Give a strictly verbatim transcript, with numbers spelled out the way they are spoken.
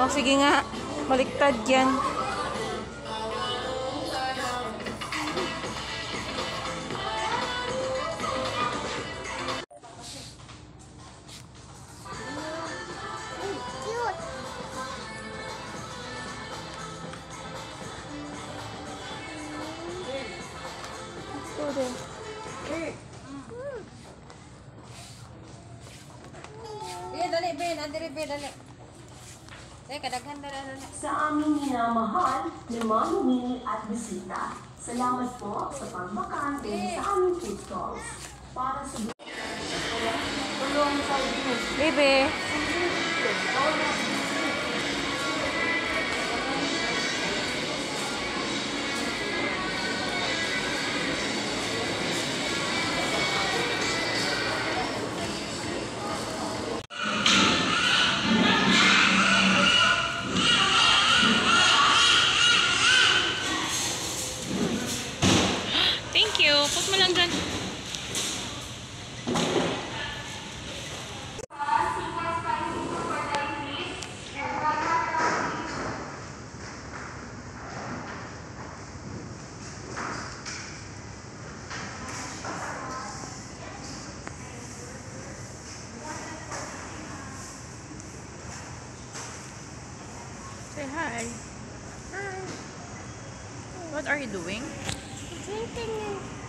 Oh, sige nga. Baliktad yan. Be, dali, be. Nandiri, be, dali. Eh, kadaghan na dali. Sa aming minamahal na mamimili at bisita, salamat po sa pagmakante sa aming food stalls. Para sa tulong sa Bebe. Thank you. Put mo lang dyan. Say hi. Hi. What are you doing? Drinking